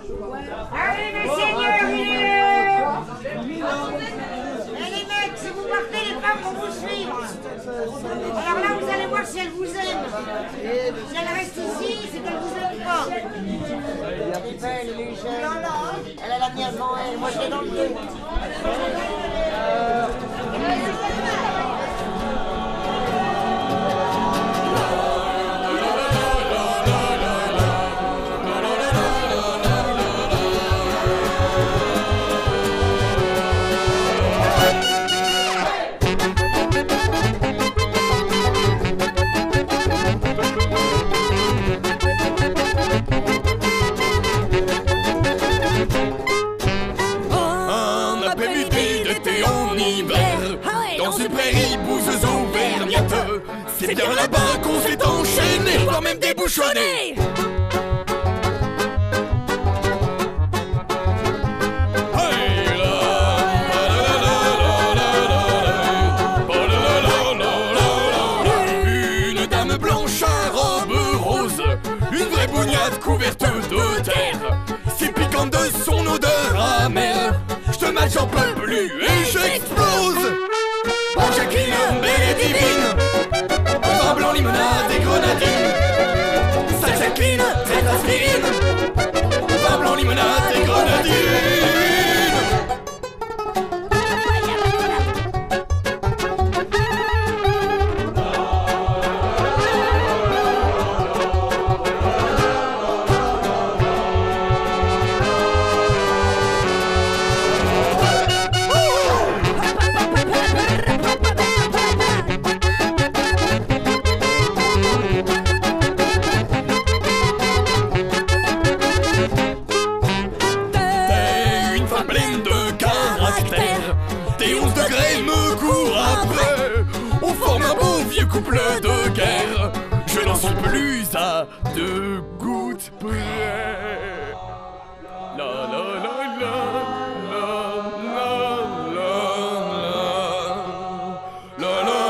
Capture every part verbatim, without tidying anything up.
Allez, mes seigneurs, il est l'heure. Eh les mecs, si vous partez, les femmes vont vous suivre. Alors là, vous allez voir si elles vous aiment. Si elles restent ici, c'est qu'elles vous aiment pas. Elle est belle, elle est jeune. Elle a la mienne devant elle, moi je l'ai dans le dos. C'est bien là-bas qu'on s'est enchaîné, voire même débouchonné. Une dame blanche à robe rose, une vraie bougnade couverte de terre, si piquante de son odeur amère, je te mate, j'en peux plus et j'explose. Oh Jacqueline, belle et divine, vin blanc, limonade et grenadine. Sale Jacqueline, très aspirine, vin blanc, limonade et grenadine. Couple de guerre, je n'en suis plus à deux gouttes près. La la la la la la la la la la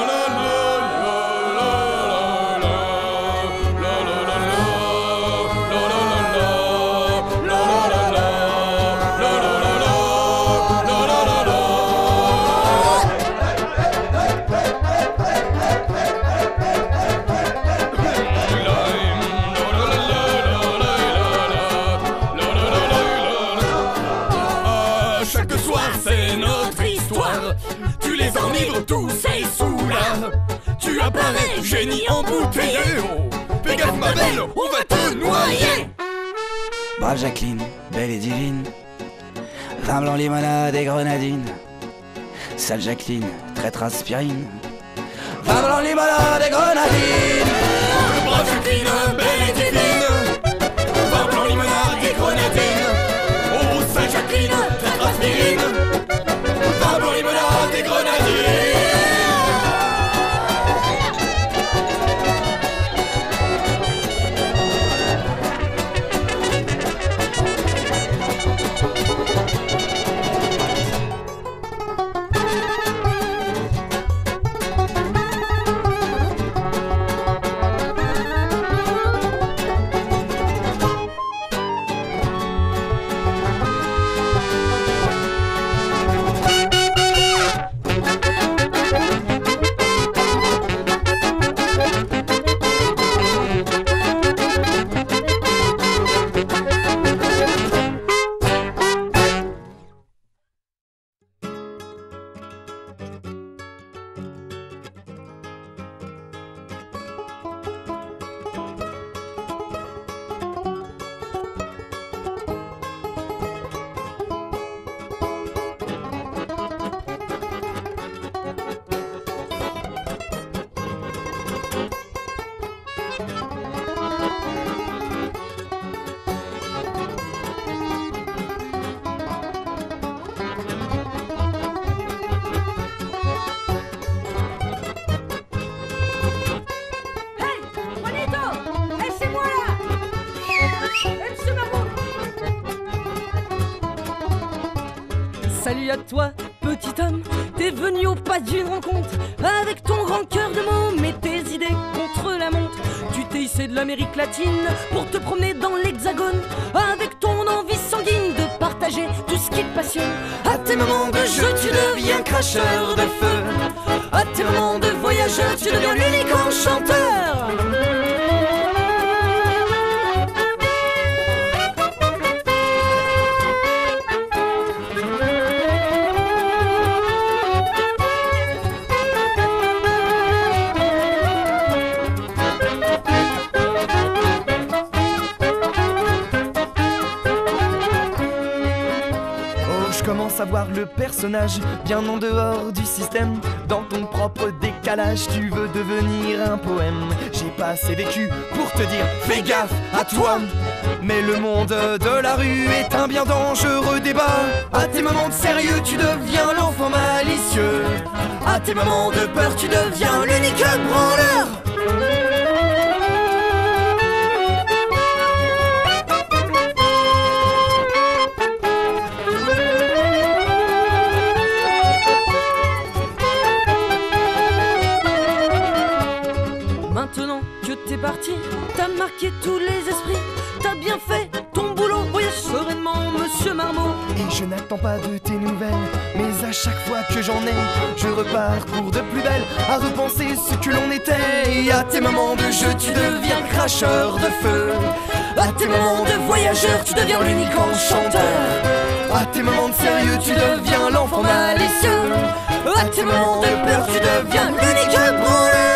tous ces sous-là, tu apparais, génie embouteillé. Oh, fais gaffe ma belle, on va te noyer. Brave Jacqueline, belle et divine, vin blanc, limonade et grenadine. Sale Jacqueline, traître aspirine, vin blanc, limonade et grenadine. Brave Jacqueline, belle et divine, vin blanc, limonade et grenadine. Oh, sale Jacqueline, traître aspirine, vin blanc, limonade et grenadine. Salut à toi, petit homme, t'es venu au pas d'une rencontre avec ton grand cœur de môme et tes idées contre la montre. Tu t'es hissé de l'Amérique latine pour te promener dans l'hexagone avec ton envie malicieux. À tes moments de jeu, tu deviens cracheur de feu. À tes moments de voyageur, tu deviens l'unique enchanteur. À voir le personnage bien en dehors du système. Dans ton propre décalage, tu veux devenir un poème. J'ai pas assez vécu pour te dire fais gaffe à toi. Mais le monde de la rue est un bien dangereux débat. À tes moments de sérieux, tu deviens l'enfant malicieux. À tes moments de peur, tu deviens l'unique branleur. Maintenant que t'es parti, t'as marqué tous les esprits. T'as bien fait ton boulot, voyage sereinement, monsieur Marmot. Et je n'attends pas de tes nouvelles, mais à chaque fois que j'en ai, je repars pour de plus belle, à repenser ce que l'on était. Et à tes moments de jeu, tu deviens cracheur de feu. À tes moments de voyageur, tu deviens l'unique enchanteur. À tes moments de sérieux, tu deviens l'enfant malicieux. À tes moments de peur, tu deviens l'unique branleur.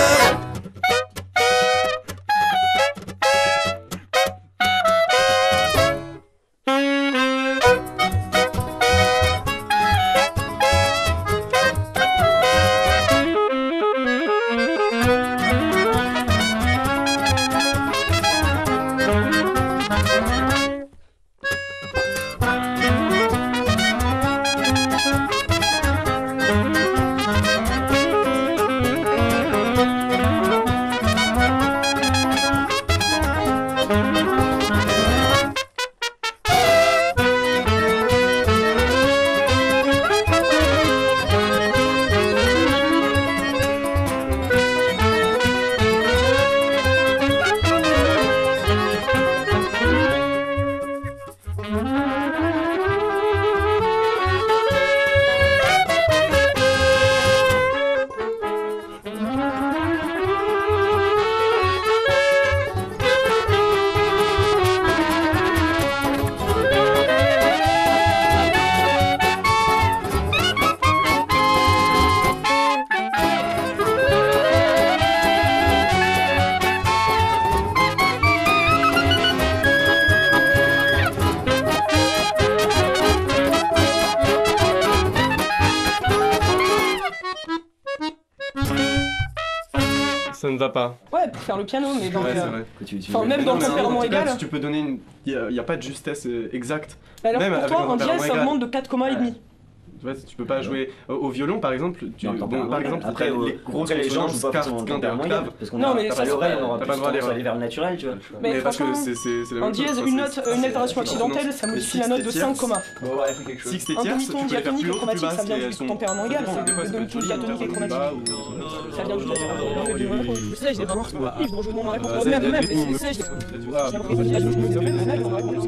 Ça ne va pas. Ouais, pour faire le piano, mais dans Ouais, le... c'est vrai. Enfin, même dans le tempérament égal. Tu peux donner une... Il n'y a, a pas de justesse euh, exacte. Alors même pour avec toi, un en dièse, tempérament ça égal. augmente de quatre commas et demi. Tu vois, tu peux pas jouer au, au violon par exemple. Tu, Non, bon, tempérament par égal. exemple, Après, t'as au- les grosses après, les gens jouent consonances, pas quarte, forcément en quinte, tempérament égal, octave. parce qu'on Non, a mais t'as ça, pas l'oreille, c'est- on aura t'as plus pas le droit tendance d'erreur. à aller vers le naturel, tu vois. Mais, Mais parce que franchement, c'est c'est- c'est la en même chose. dièse, quoi, une c'est- note, une altération accidentelle, ça modifie la note de cinq commas. Bon, ouais, fais quelque chose. Sixte et Un tierce, demi-ton tu peux les faire diatonique plus et haut, plus chromatique, bas, ça vient et elles du sont- tempérament égal, des c'est fois, le demi-ton joli, diatonique et plus bas, chromatique. ou- Ça vient du tempérament. Ça, j'ai vraiment livre dont je demande la réponse. Euh, Même, c'est- même, c'est- c'est- c'est- Ah, j'ai l'impression que je me demande la réponse.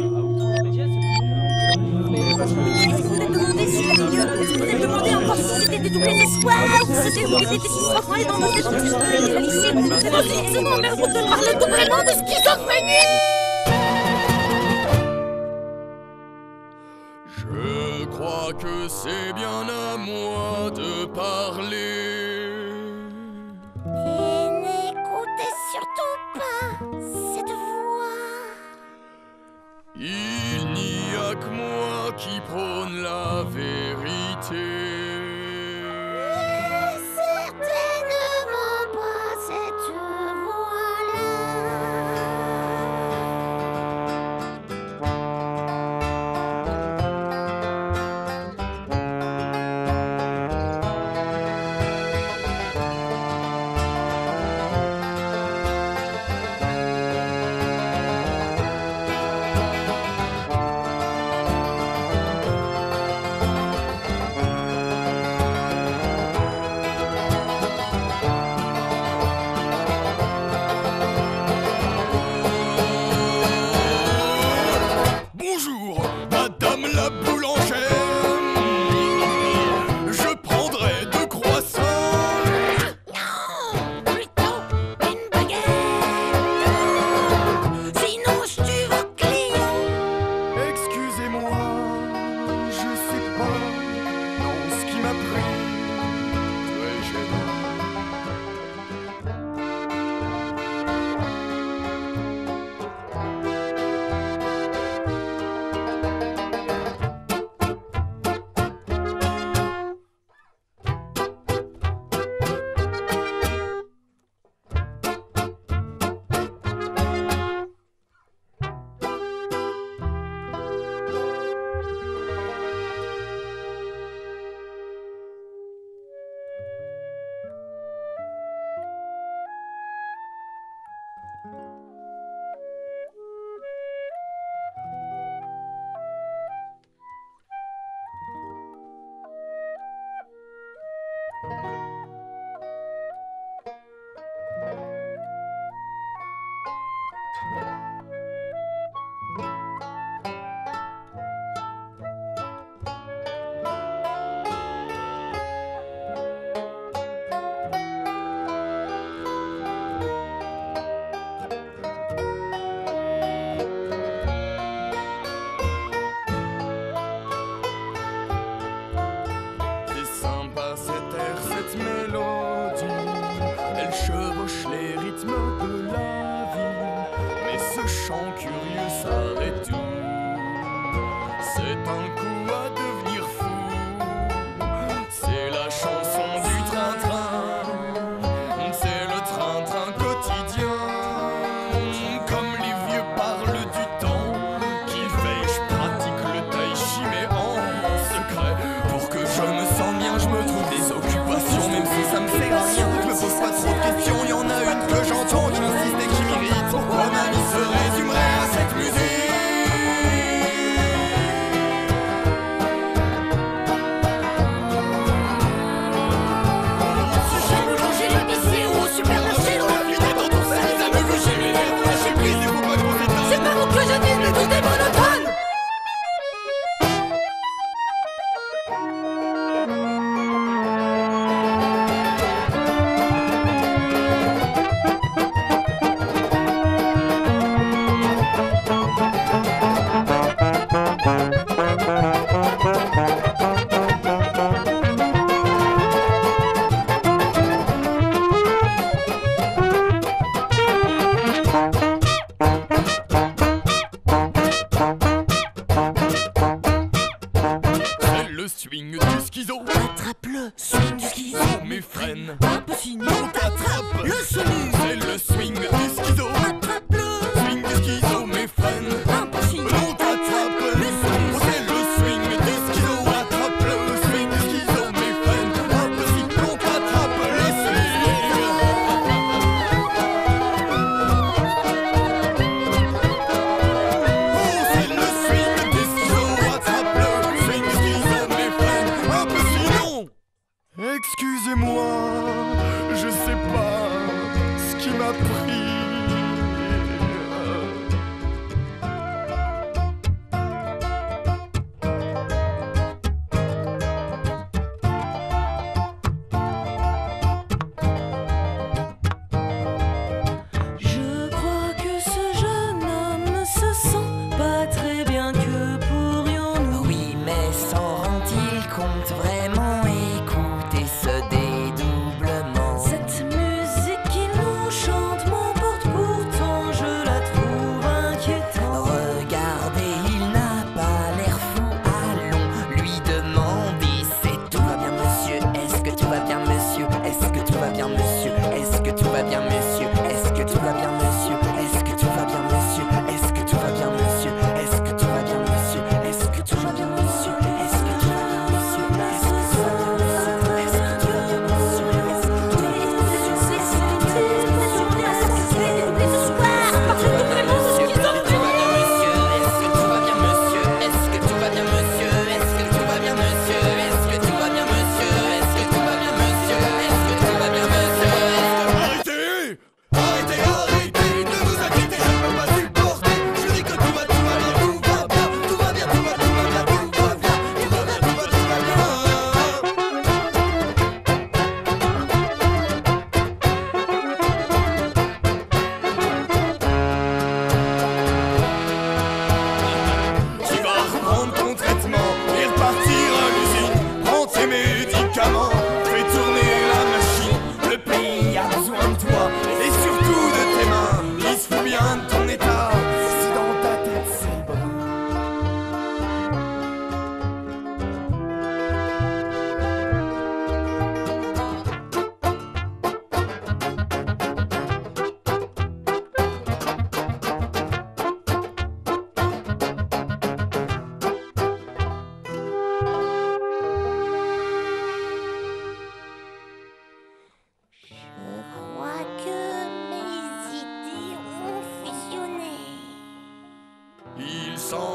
Demander si la figure, demander encore si c'était de tous les espoirs, ou c'était où était schizophrène dans notre lycée. C'est mon mère, on te parle tout vraiment de schizophrénie. Je crois que c'est bien à moi de parler. Et n'écoutez surtout pas cette voix. Il n'y a que moi qui prône la vérité. Certainement pas cette voix-là. Bonjour, madame la boulangère.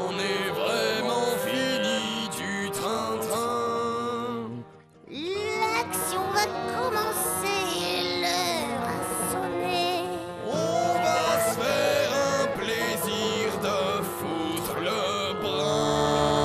c'en est vraiment fini du train-train. L'action va commencer, l'heure a sonné. On va se faire un plaisir de foutre le brin.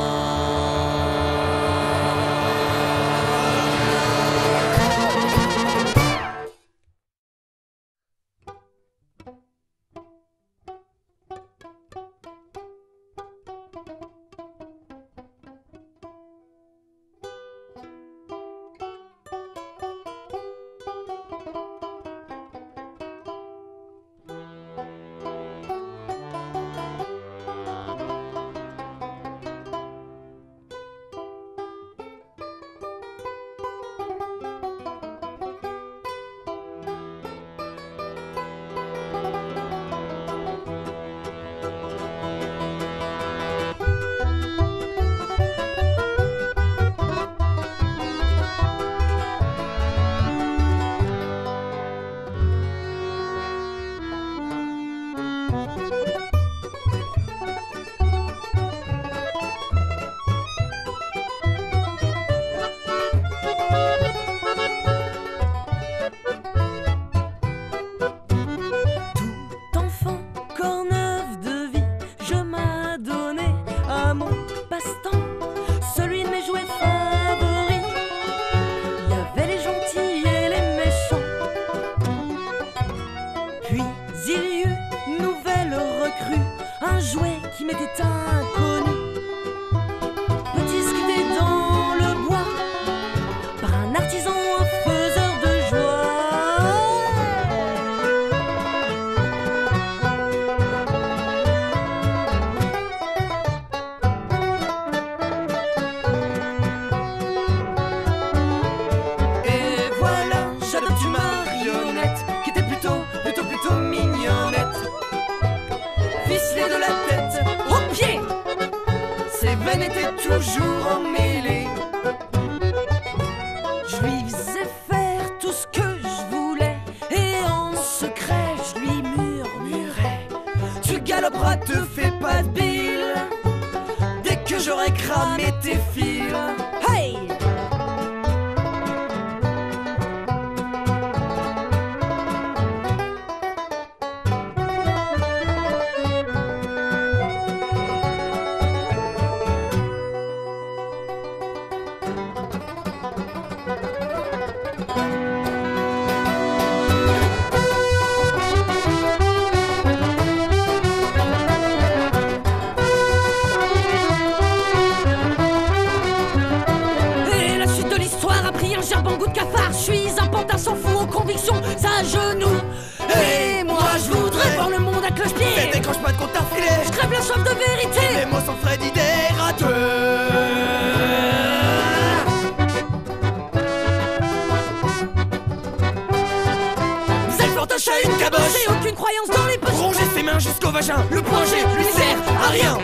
Toujours emmêlé. Je lui faisais faire tout ce que je voulais, et en secret je lui murmurais: tu galoperas, te fais pas de bile, dès que j'aurai cramé tes fils. Hey! S'en fout aux convictions, ça à genoux. Et moi je voudrais voir le monde à cloche-pied. Mais décroche pas de compte à filer. Je crève la soif de vérité. Les mots sont frais d'idées rateux. C'est le fantoche à une caboche. J'ai aucune croyance dans les poches. Ronger ses mains jusqu'au vagin. Le point G lui sert à rien.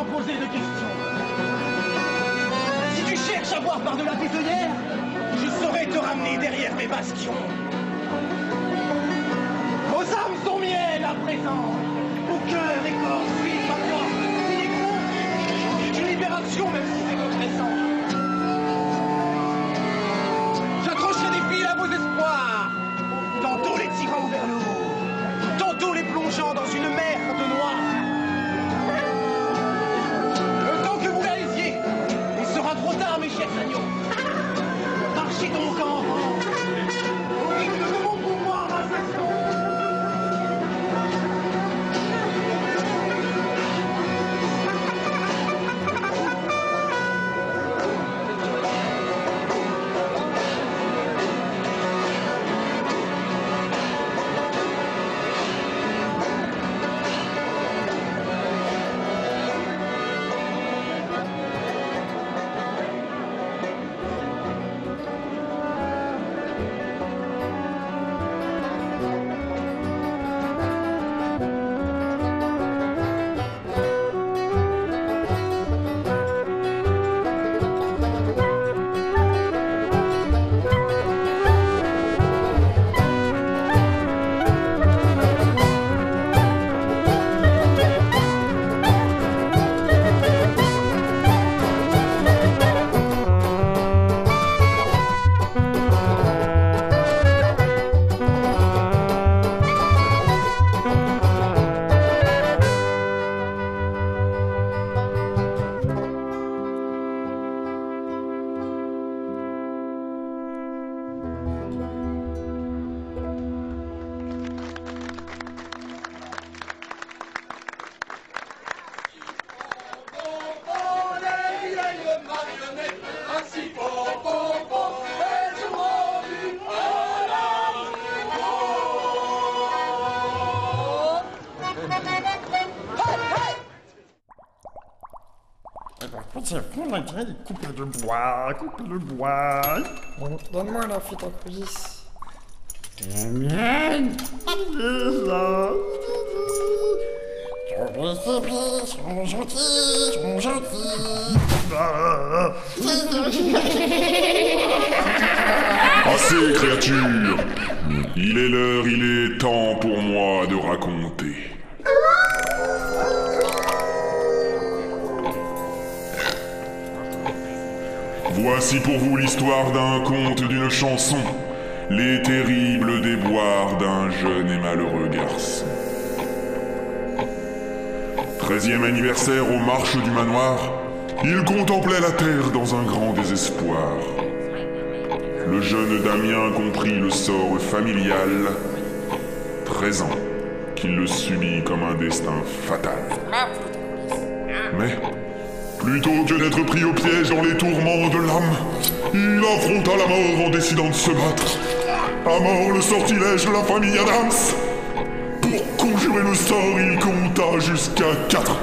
sans poser de questions. Si tu cherches à voir par-delà tes œillères, je saurais te ramener derrière mes bastions. Vos âmes sont miennes à présent. Au cœur et corps suivent ma voix. Il est gros. Une libération, même si c'est oppressant. J'accrocherai des fils à vos espoirs. Tantôt les tirant vers le haut, tantôt les plongeant dans une mer de noir. Le temps que vous réalisiez, il sera trop tard, mes chers agneaux. Marchez donc en rang, au rythme de mon pouvoir assassin. Coupe le bois, coupe le bois. Donne-moi la phytocolis. La mienne. Ils sont gentils, ils sont gentils. Assez, créature. Il est l'heure, il est temps pour moi de raconter. Voici pour vous l'histoire d'un conte, d'une chanson, les terribles déboires d'un jeune et malheureux garçon. Treizième anniversaire aux marches du manoir, il contemplait la terre dans un grand désespoir. Le jeune Damien comprit le sort familial, treize ans, qu'il le subit comme un destin fatal. Mais... plutôt que d'être pris au piège dans les tourments de l'âme, il affronta la mort en décidant de se battre. À mort le sortilège de la famille Adams. Pour conjurer le sort, il compta jusqu'à quatre.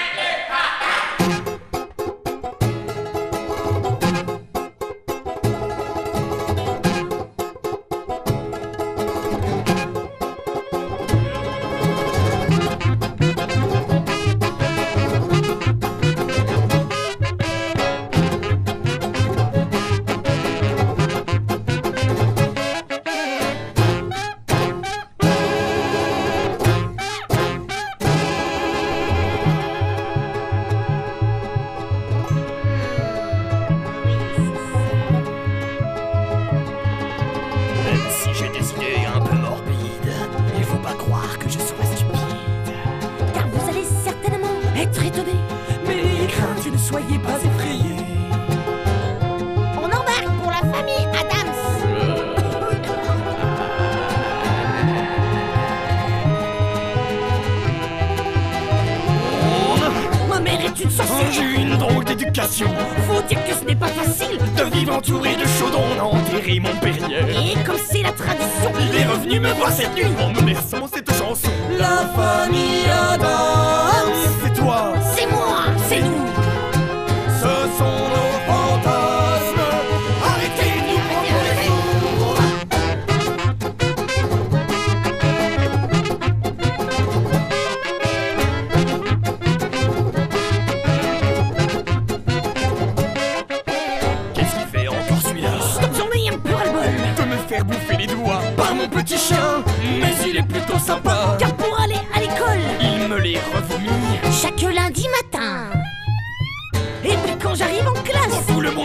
Faut dire que ce n'est pas facile de vivre entouré de chaudrons. On a enterré mon périer. Et comme c'est la tradition, il est revenu me voir cette nuit en me versant cette chanson. La famille Adams. C'est toi. C'est moi. C'est nous. Ce sont nos fantasmes. Arrêtez de nous prendre les sourds.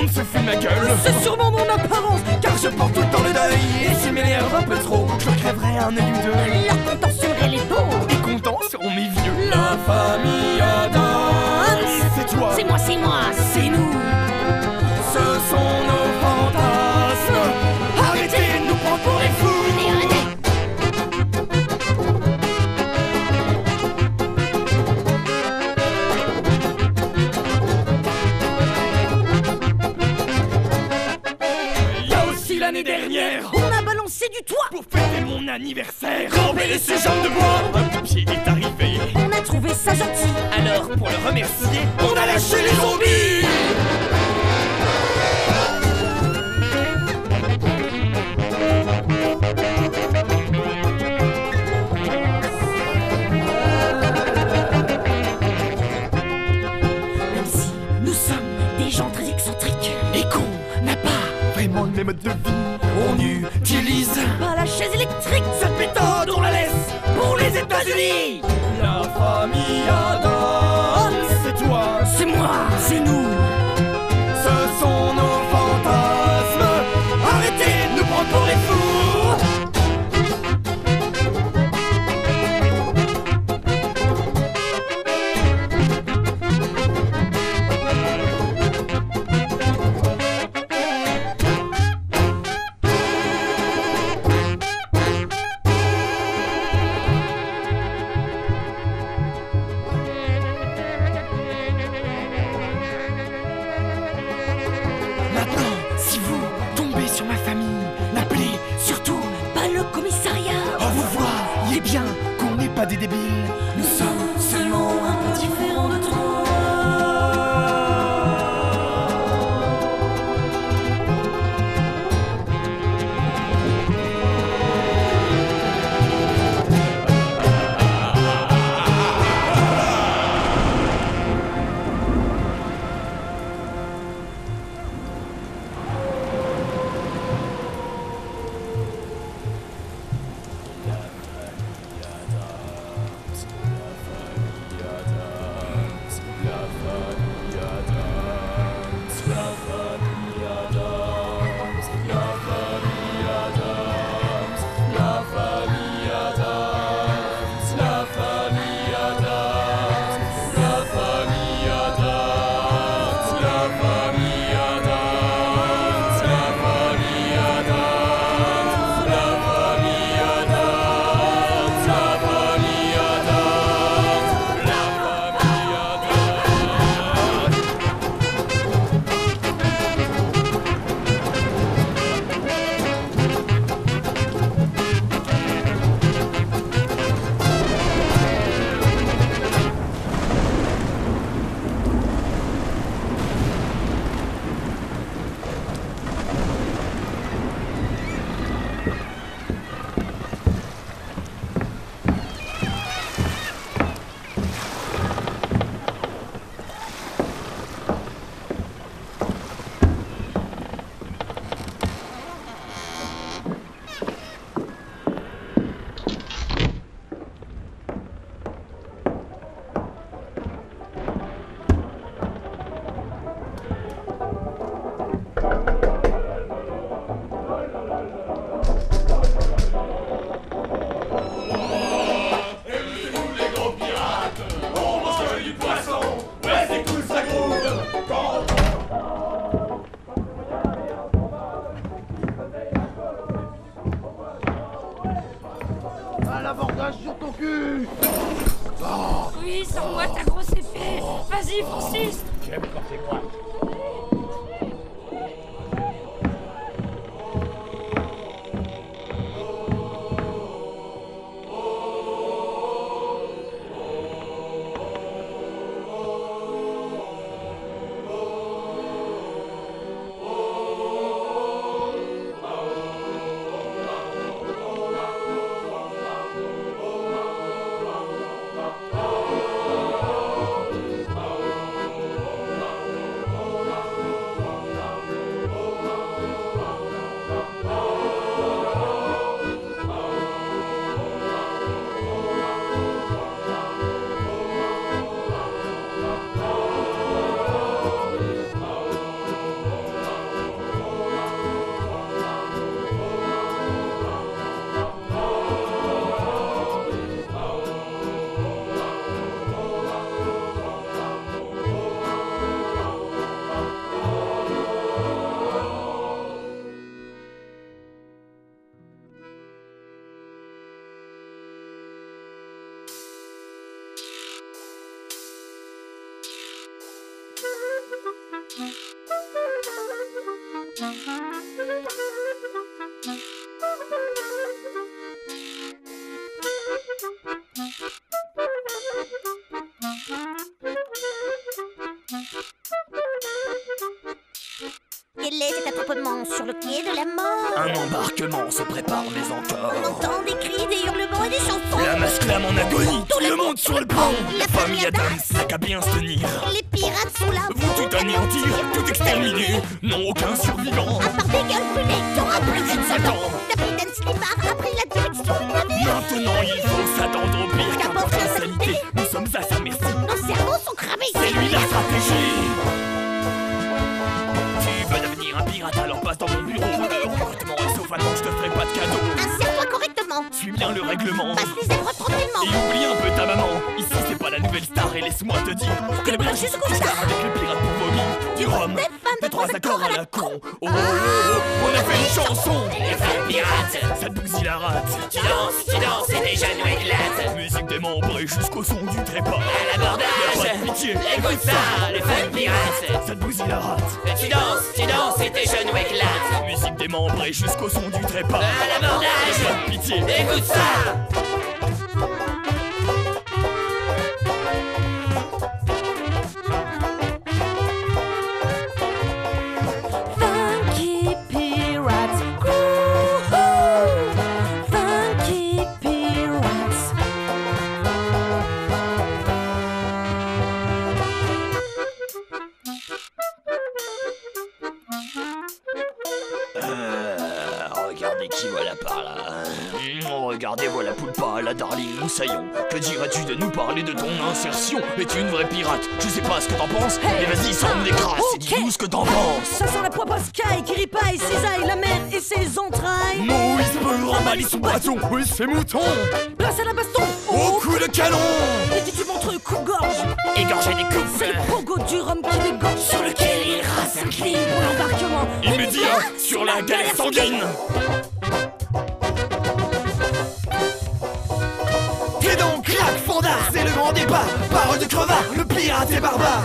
monde se fout de ma gueule. C'est sûrement mon apparence, car je porte tout le temps le deuil. Et s'il m'énerve un peu trop, je crèverai un œil ou deux. Leurs contents seraient les pauvres. Et contents seront mes vieux. La famille Adams, c'est toi. C'est moi, c'est moi, c'est nous. Ce sont nos fantasmes. Arrêtez de nous prendre pour les fous. L'année dernière, on a balancé du toit pour fêter mon anniversaire. Grand-père ces jambes de bois, un pompier est arrivé. On a trouvé ça gentil. Alors pour le remercier, on a lâché les zombies. Même si nous sommes des gens très excentriques et qu'on n'a pas vraiment le même mode de vie, on utilise pas la chaise électrique. Cette méthode on la laisse pour les États-Unis. La famille Adams, c'est toi, c'est moi, c'est nous. Ce sont nos fantasmes. Arrêtez de nous prendre pour les fous. Pas des débiles, nous sommes seulement un peu différents de toi. sur ton cul. Oh. Oui, sors-moi ta grosse épée. Vas-y, Francis. J'aime quand c'est moi. Quel est cet attroupement sur le quai de la mort? Un embarquement se prépare, mais encore. On entend des cris, des hurlements et des chansons. La masse clame en agonie, tout le monde sur le pont. La famille Adams n'a qu'à bien se tenir. Les pirates sont là. Vont tout anéantir, tout exterminer. Non, aucun survivant. À part des gueules brûlées, t'auras plus Plus qu'une Satan. Capitaine Slimar a pris la direction du navire. Maintenant, il faut s'attendre au pire. Qu'importe la sanité, nous sommes à sa merci. Nos cerveaux sont cramés. C'est lui la stratégie. Tu veux devenir un pirate, alors passe dans mon bureau. Le recrutement est sauf, attends, je te ferai pas de cadeau. Insère-toi correctement. Suis bien le règlement. Passe les zèbres tranquillement. Et oublie un peu ta maman. Ici, c'est pas la nouvelle star, et laisse-moi te dire Que le blanc jusqu'au star avec les pirates pour vomi. Du rhum, des fans de trois accords à la con. Oh, oh, oh, on a fait une chanson. Les fans pirates. Ça te bousille la rate. Tu danses, tu danses et tes genoux éclatent. Musique démembrée jusqu'au son du trépas. À l'abordage. Y'a pas de pitié. Écoute ça, les fans pirates. Ça te bousille la rate. Tu danses, tu danses et tes genoux éclatent. Musique démembrée jusqu'au son du trépas. À l'abordage. Y'a pas de pitié. Écoute ça. Funky Pirates Crew. Funky Pirates. Euh, regardez qui voilà par là. Oh, regardez, voilà Poulpa, la Darling Moussaillon. Que dirais-tu de nous parler de ton insertion? Es-tu une vraie pirate? Je sais pas ce que t'en penses, Hey. mais vas-y, sors-nous des crasses et Ok. dis-nous ce que t'en penses. Ça sent la poids Sky qui ripaille, cisaille, la mer et ses entrailles. Moïse peut remballer son bâton, oui, c'est mouton. Place à la baston. Au coup de canon. Et si tu montres coup-gorge, Égorger des couples. c'est le pogo du rhum qui dégorge. Sur lequel il rase un clean. Pour l'embarquement Immédiat sur la galère sanguine. T'es donc claque fondard, c'est le grand débat. Parole de crevard, le pirate est barbare.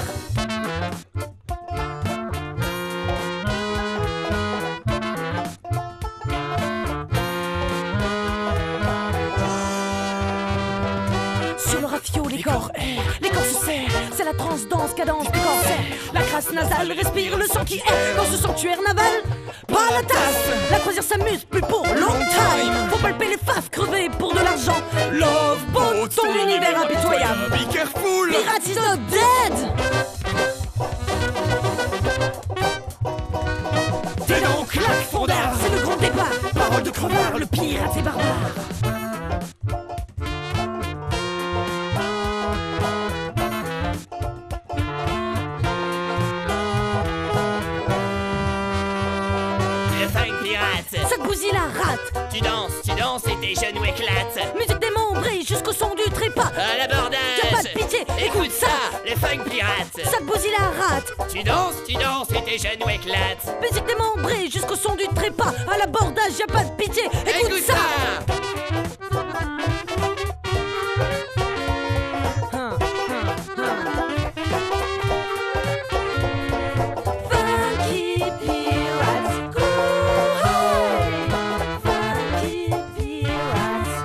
Sur le rafio, les corps errent, les corps se serrent. C'est la transe danse, cadence du corsaire. La crasse nasale respire le sang qui est dans ce sanctuaire naval. Pas la tasse, la croisière s'amuse plus pour long time. Faut palper les faves, crever pour de l'argent. Love boat, ton univers impitoyable. Be careful. Pirate is not dead. T'es donc claque fondard, C'est le grand départ. parole de crevard, Le pirate est barbare. Les fans pirates. Ça te bousille la rate. Tu danses, tu danses et tes genoux éclatent. Musique démembrée jusqu'au son du trépas. À l'abordage. Y'a pas de pitié, Écoute ça, les fans pirates. Ça te bousille la rate. Tu danses, tu danses et tes genoux éclatent. Musique démembrée jusqu'au son du trépas. À l'abordage, y'a pas de pitié. Écoute, Écoute ça. ça. Hein, hein, hein. Funky Pirates Crew. Funky Pirates.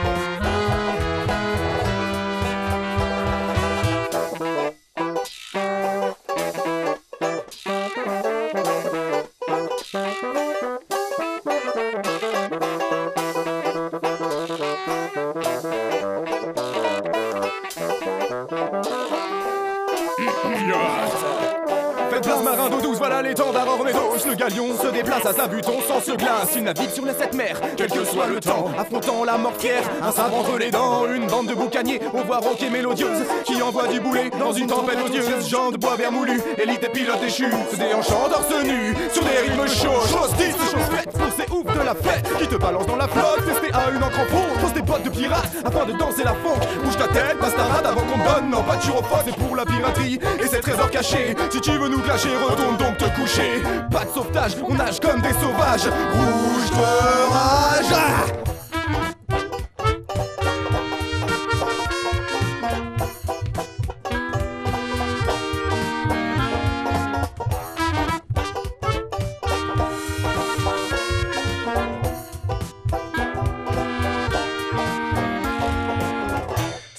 Faites place marin d'eau douce, voilà l'étendard Ormédos. Le galion se déplace à sa buton sans se glace. Il navigue sur les sept mers, quel que soit le temps, affrontant la mortière, un sabre entre les dents. Une bande de boucaniers, aux voix rauques et mélodieuses, qui envoie du boulet dans une tempête odieuse. Gens de bois vermoulu, élite et pilote déchu, se déhanchant torse nu, sur des rythmes chauds. Chose dite, chose faite, pour ces oufs de la fête, qui te balance dans la flotte, testé à une encre en fond, pose des bottes de pirates, afin de danser la funk. Bouge ta tête, passe ta rade avant qu'on te donne en pâture au fond. C'est pour la piraterie et ses trésors cachés. Si tu veux nous clasher, retourne donc te coucher. Pas de sauvetage, on nage comme des sauvages. Rouge de rage. Ah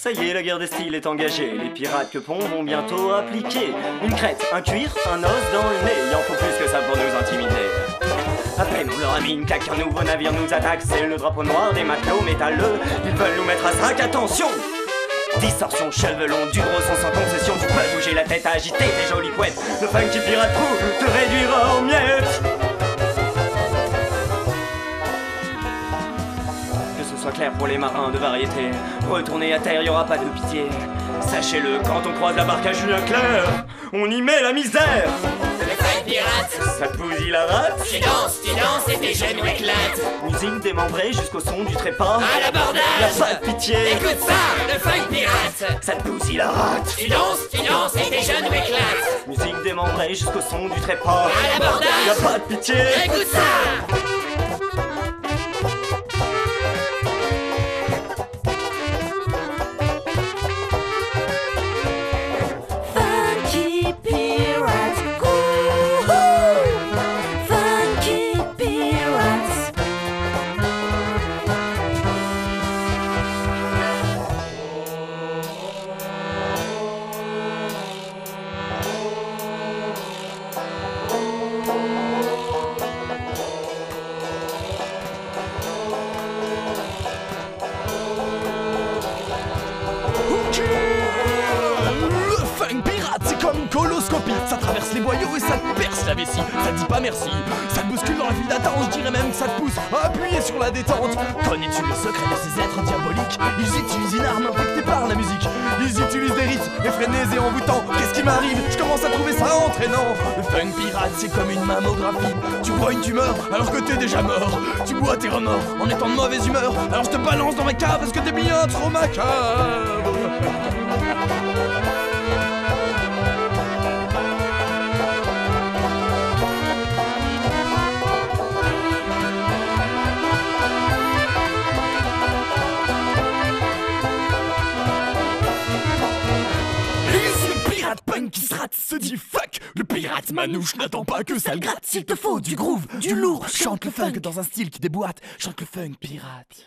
Ça y est, la guerre des styles est engagée. Les pirates que pont vont bientôt appliquer une crête, un cuir, un os dans le nez. Il en faut plus que ça pour nous intimider. À peine on leur a mis une claque, un nouveau navire nous attaque. C'est le drapeau noir des matelots métalleux. Ils veulent nous mettre à sac, attention! Distorsion, chevelon, du gros son sans concession. Tu peux bouger la tête, agiter tes jolies couettes. Le funky pirate crew te réduira en miettes. Que ce soit clair pour les marins de variété, retournez à terre, y aura pas de pitié. Sachez-le, quand on croise la barque à Julien Clerc, on y met la misère. Les feuilles pirates, ça te bousille la rate. Tu danses, tu danses et tes genoux éclatent. Musique démembrée jusqu'au son du trépas. À l'abordage, y'a pas de pitié. Écoute ça, le funk pirate. Ça te bousille la rate. Tu danses, tu danses et tes genoux éclatent. Musique démembrée jusqu'au son du trépas. À l'abordage, y'a pas de pitié. Écoute ça. Ça traverse les boyaux et ça te perce la vessie. Ça te dit pas merci, ça te bouscule dans la file d'attente. Je dirais même que ça te pousse à appuyer sur la détente. Connais-tu le secret de ces êtres diaboliques? Ils utilisent une arme infectée par la musique. Ils utilisent des rites effrénés et envoûtants. Qu'est-ce qui m'arrive? Je commence à trouver ça entraînant. Le funk pirate c'est comme une mammographie. Tu bois une tumeur alors que t'es déjà mort. Tu bois tes remords en étant de mauvaise humeur. Alors je te balance dans ma cave parce que t'es bien trop macabre. Qui se rate, se dit fuck. Le pirate manouche n'attend pas que ça le gratte. S'il te faut du groove, du lourd, chante le funk dans un style qui déboîte. Chante le funk pirate.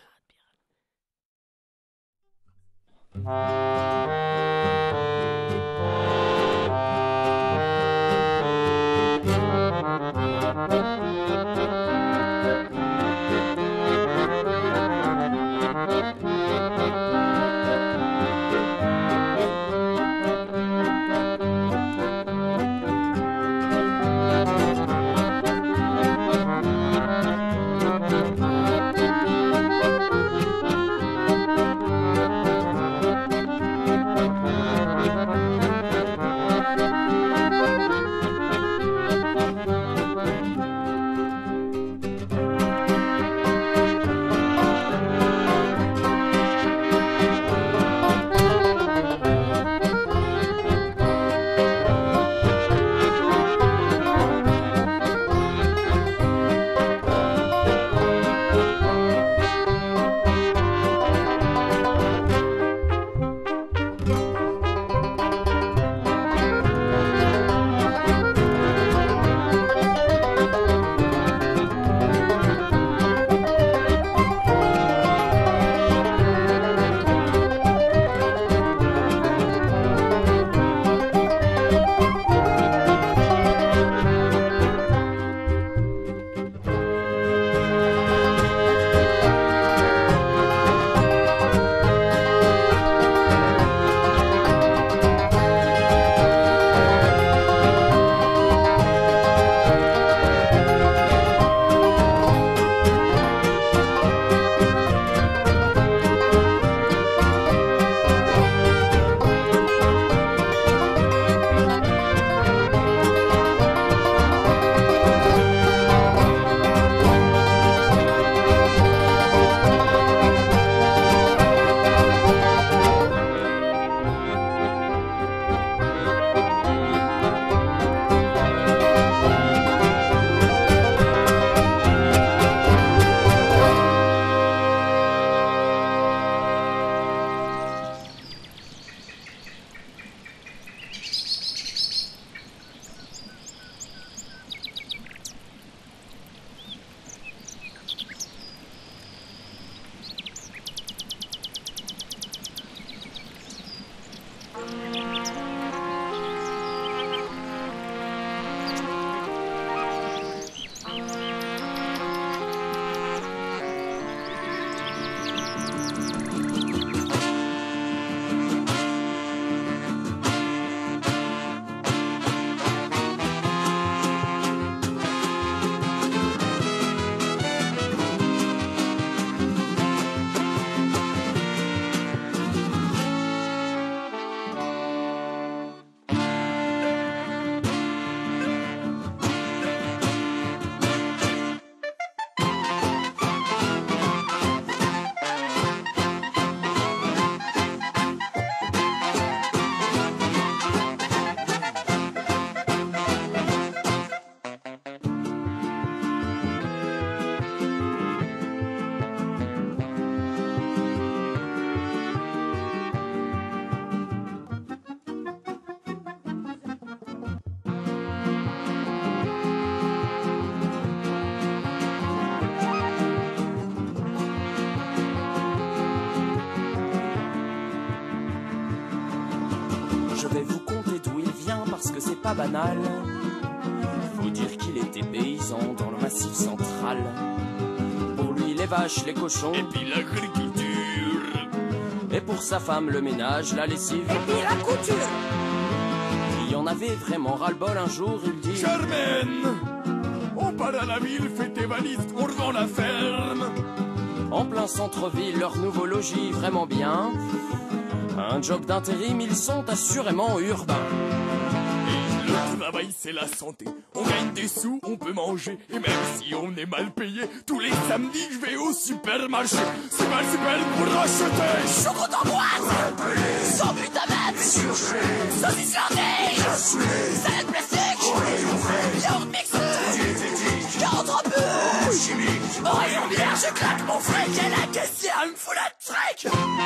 parce que c'est pas banal. Faut dire qu'il était paysan dans le massif central. Pour lui les vaches, les cochons, et puis l'agriculture. Et pour sa femme le ménage, la lessive, et puis la couture. Il y en avait vraiment ras-le-bol un jour, il dit: Germaine, on part à la ville, fais tes valises, on revend la ferme. En plein centre-ville, leur nouveau logis vraiment bien. Un job d'intérim, ils sont assurément urbains. Le travail c'est la santé, on gagne des sous, on peut manger. Et même si on est mal payé, tous les samedis je vais au supermarché. C'est mal, c'est belle pour racheter Chocolat en boîte, sans glutamate, saucisse landais, salade plastique, yaourt mixé, carotte en peu, chimique, au rayon bière je claque mon fric et la caissière me fout la trique.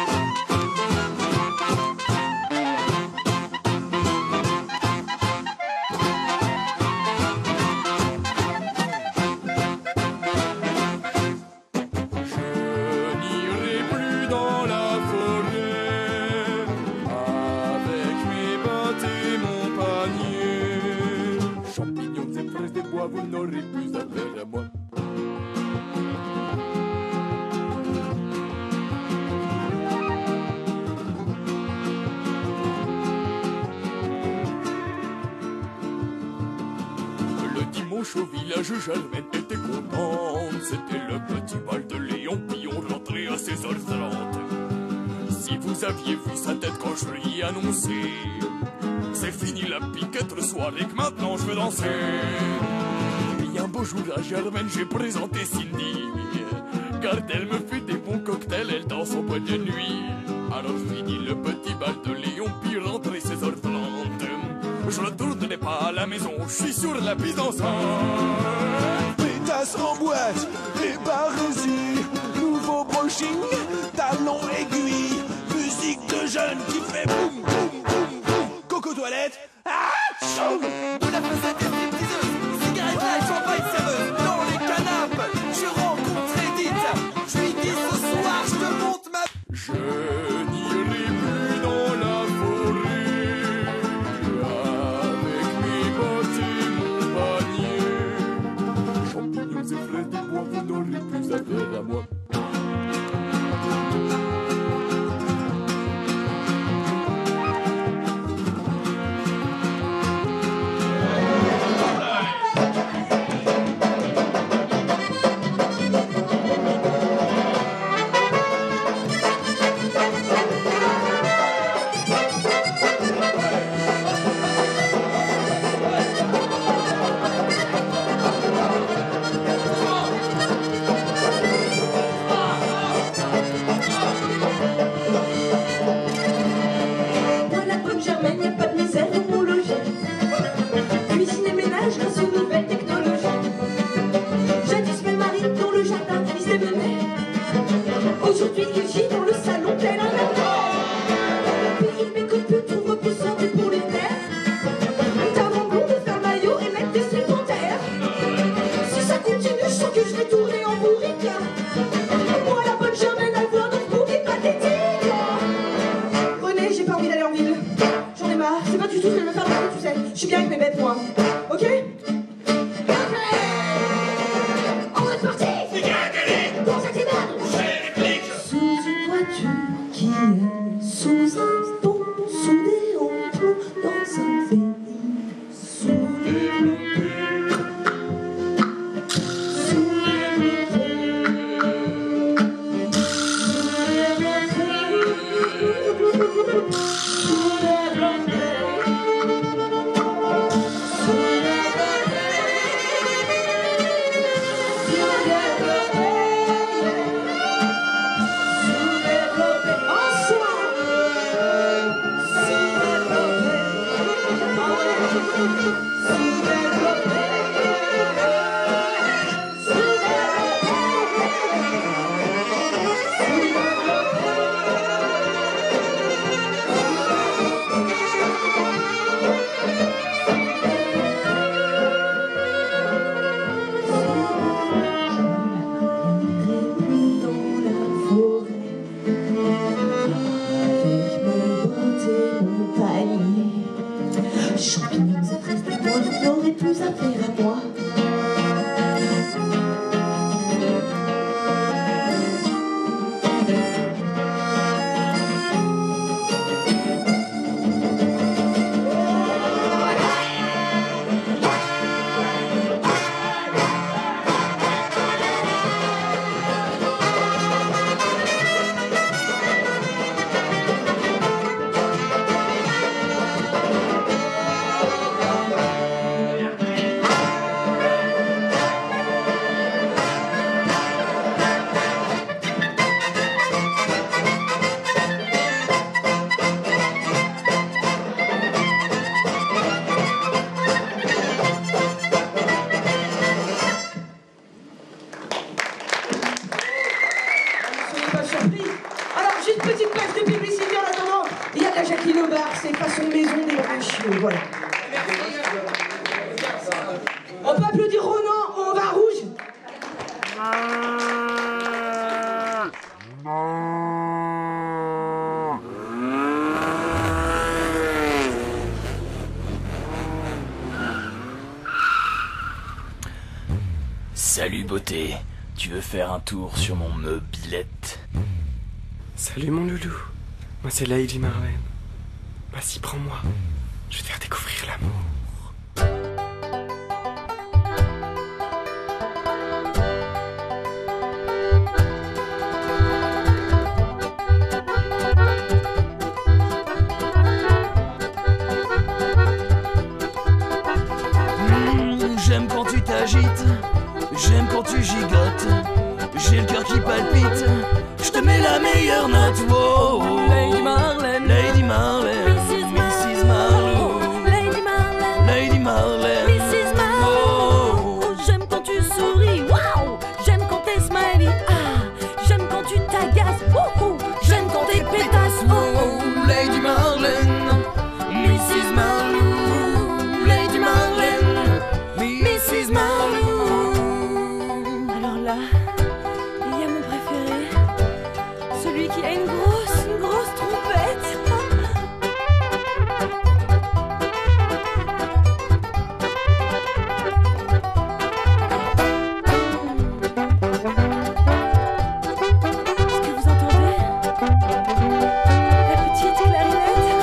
Vous n'aurez plus affaire à moi. Le dimanche au village, Germaine était contente. C'était le petit bal de Léon, puis on rentrait à seize heures trente. Si vous aviez vu sa tête quand je lui ai annoncé: c'est fini la piquette le soir et que maintenant je veux danser. Un beau jour à Germaine, j'ai présenté Cindy. Car elle me fait des bons cocktails, elle danse en boîte de nuit. Alors fini le petit bal de Léon, puis rentré seize heures trente. Je retournerai pas à la maison, je suis sur la piste ensemble. Pétasse en boîte et barésie, nouveau brushing, talons aiguilles, musique de jeunes qui fait boum boum boum boum. Coco toilette, ah choum. De la façade des stripteaseuses, cigarette light, champagne serreuse, dans les canapes, je rencontre Edith, je lui dis ce soir je te monte ma... Je n'irai plus dans la forêt, avec mes bottes et mon panier. Champignons et fraises des bois, vous n'aurez plus affaire à moi. Aujourd'hui il gît dans le salon tel un avion. Puis il m'écoute plus tout repoussant et pour les nerfs. T'as mon goût de faire maillot et mettre des slips en terre. Si ça continue, je sens que je vais tourner en bourrique. Moi la bonne Germaine à le voir dans ce bouquet pathétique. René, j'ai pas envie d'aller en ville. J'en ai marre, c'est pas du tout ce que je veux faire dans la vie, tu sais. Je suis bien avec mes bêtes moi. Ok? On est parti! Dans cette image! Sous une voiture qui est sous un pont, sous des ronds, dans un pays sous-développé. Sous-développé. Sous-développé. champignons et fraises du bois, vous n'aurez plus affaire à moi. Voilà. On peut applaudir Ronan au vin rouge. Salut beauté, tu veux faire un tour sur mon meubilette? Salut mon loulou, moi c'est Lady Marlène. Vas-y, prends-moi, je vais te faire découvrir l'amour. Mmh, j'aime quand tu t'agites, j'aime quand tu gigotes, j'ai le cœur qui palpite, je te mets la meilleure note. Oh, oh, Lady Marlène, Lady Marlène, Missus Marlowe, Lady Marlène, Lady Marlène, Missus Marlowe. Oh, j'aime quand tu souris, waouh. J'aime quand t'es smiley, ah. J'aime quand tu t'agaces, oh, oh. J'aime quand t'es pétasse, oh, oh. Lady Marlène, Missus Marlowe, Lady Marlène, Missus Marlowe. Alors là, il y a mon préféré, celui qui a une grosse, une grosse trompette. Est-ce que vous entendez la petite clarinette?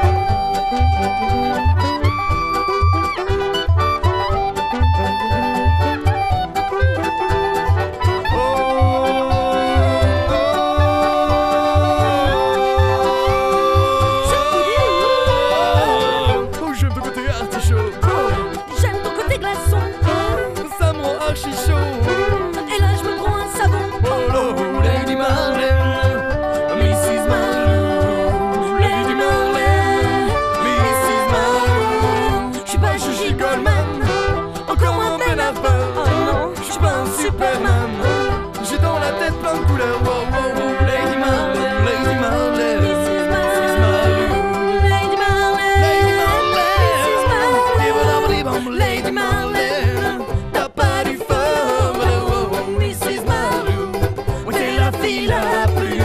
Oh, j'aime ton côté artichaut. J'aime ton côté glaçon. Ça me rend archi chaud. Et là je me prends un savon. Oh, oh, Lady Marlène, Missus Marlowe, Lady Marlène, Missus Marlowe. Je suis pas Gigi Goldman, Encore moins Ben Affleck. oh non, Je suis pas un Superman. J'ai dans la tête plein de couleurs. Wow, wow, wow. Lady Marlène, Lady Marlène, Missus Marlowe, Lady Marlène, Lady Marlène, Missus Marlowe, Lady Lady Marlène, t'as pas du feu, Missus Marlowe, t'es la fille la plus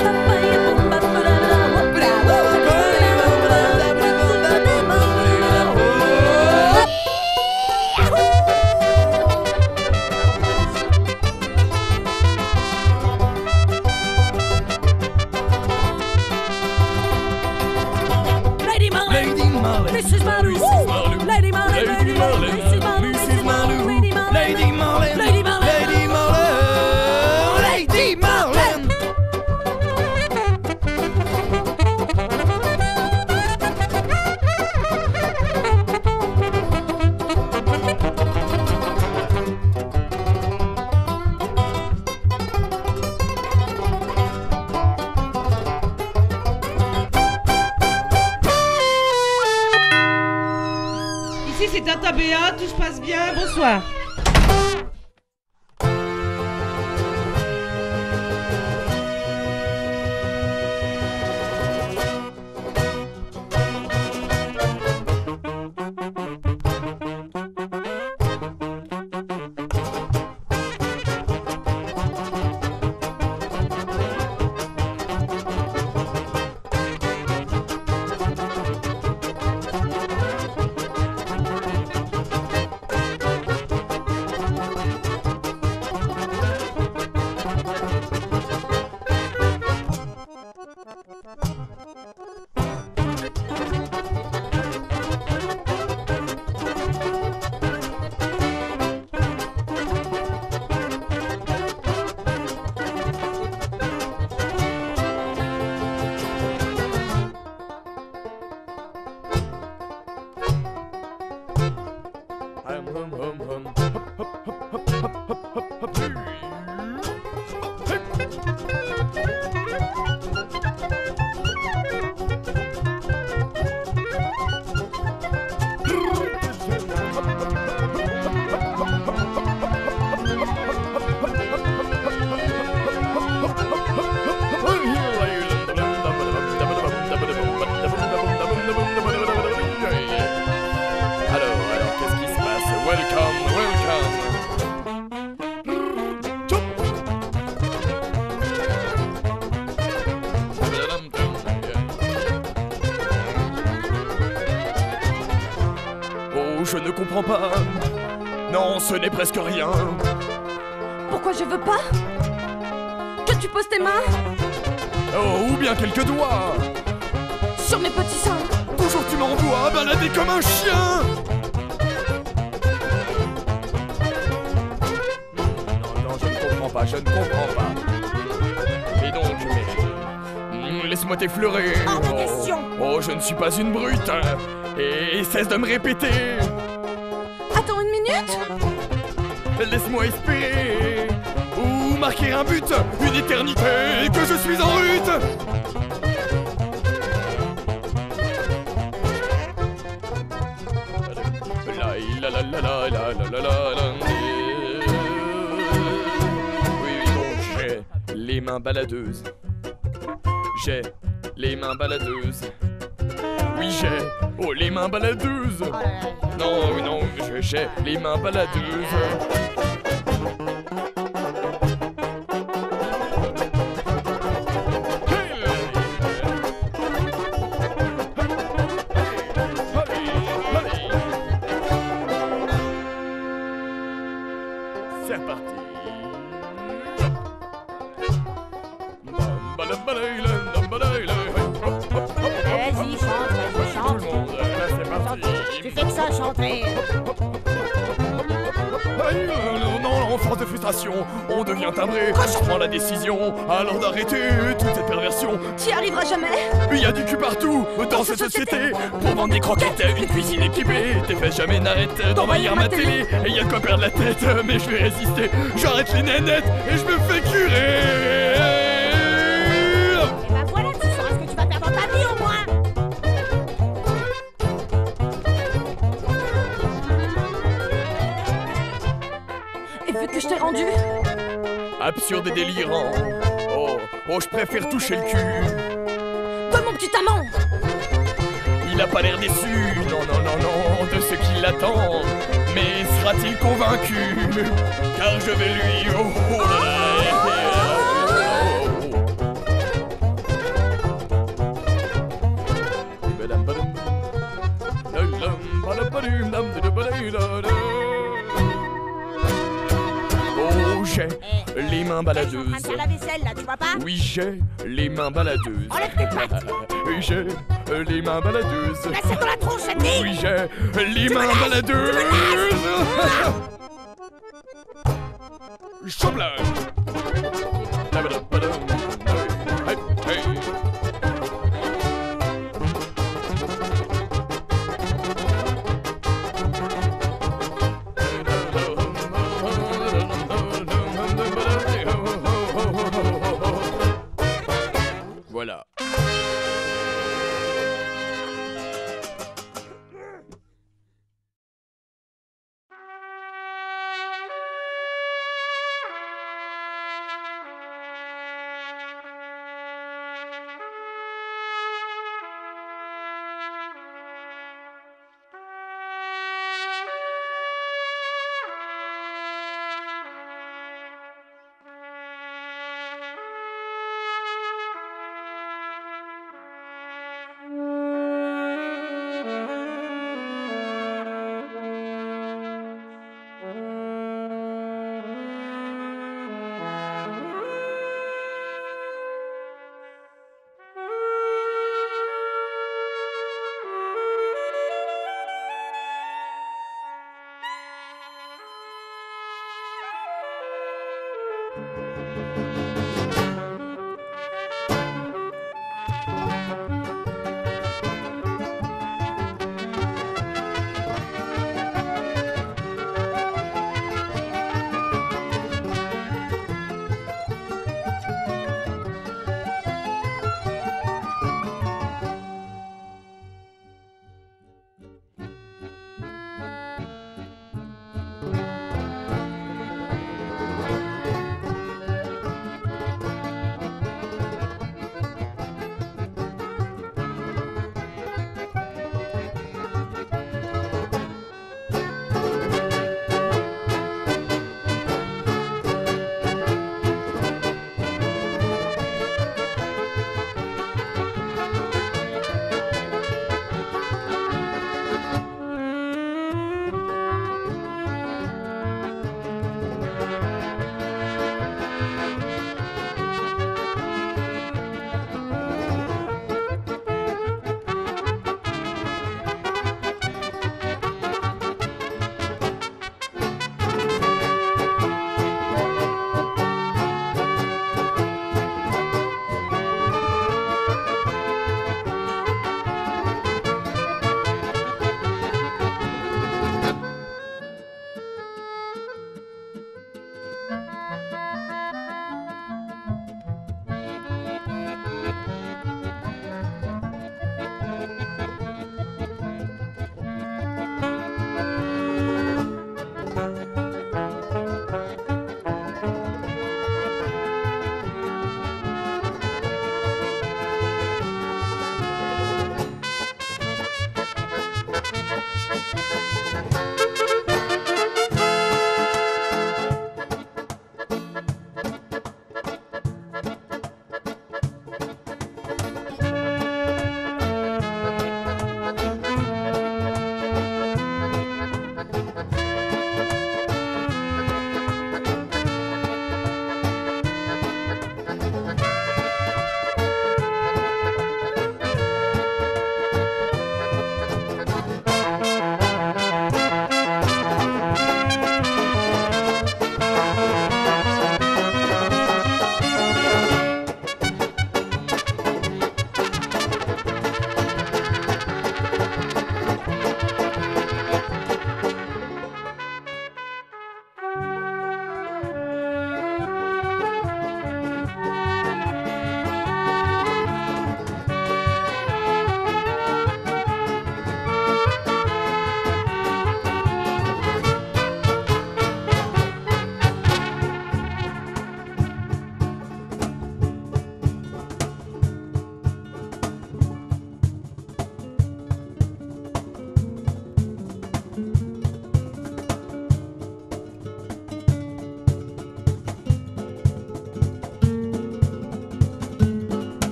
Lady Marlène, Lady Marlène, Missus Marlowe, Lady Marlène, Lady Marlène, Missus Marlowe, Missus Marlowe, Lady Marlène, Lady Marlène, Lady Marlène, Lady Marlène, Lady Marlène. Ici c'est Tata Béa, tout se passe bien, bonsoir. Je ne comprends pas. Non, ce n'est presque rien. Pourquoi je veux pas que tu poses tes mains Oh, ou bien quelques doigts sur mes petits seins. Toujours tu m'envoies balader comme un chien. Non, non, je ne comprends pas, je ne comprends pas. Et donc, mais... Laisse-moi t'effleurer. Hors de question. Oh, oh, je ne suis pas une brute. Et cesse de me répéter. Attends une minute. Laisse-moi espérer. Ou marquer un but, une éternité, que je suis en rute. La la la la la la la la la. Oui, bon, j'ai les mains baladeuses. J'ai les mains baladeuses. Oui, j'ai, oh, les mains baladeuses. Non, oui, non, j'ai les mains baladeuses. C'est reparti. Vas-y, chante, vas-y, chante. Tout le monde, là c'est parti. Tu fais que ça chanter. Non, non, en force de frustration, on devient timbré. Je prends la décision alors d'arrêter toute cette perversion. T'y arriveras jamais. Il y a du cul partout dans cette société. Pour vendre des croquettes, une cuisine équipée. Tes fesses jamais n'arrêtent d'envahir ma télé. Et y a de quoi perdre la tête, mais je vais résister. J'arrête les nénettes et je me fais curer. Et bah voilà, tu sauras ce que tu vas faire dans ta vie au moins. Et vu que je t'ai rendu absurde et délirant. Oh, oh, je préfère toucher le cul. de mon petit amant. Il a pas l'air déçu, non, non, non, non, de ce qui l'attend. Mais sera-t-il convaincu? Car je vais lui... Oh, oh, oh, j'ai les mains baladeuses. Je suis en train de faire la vaisselle là, tu vois pas? Oui, j'ai les mains baladeuses. Enlève tes pattes. Oui, j'ai les mains baladeuses. Là, c'est dans la tronche, cette fille. Oui, j'ai les mains baladeuses. Choblage.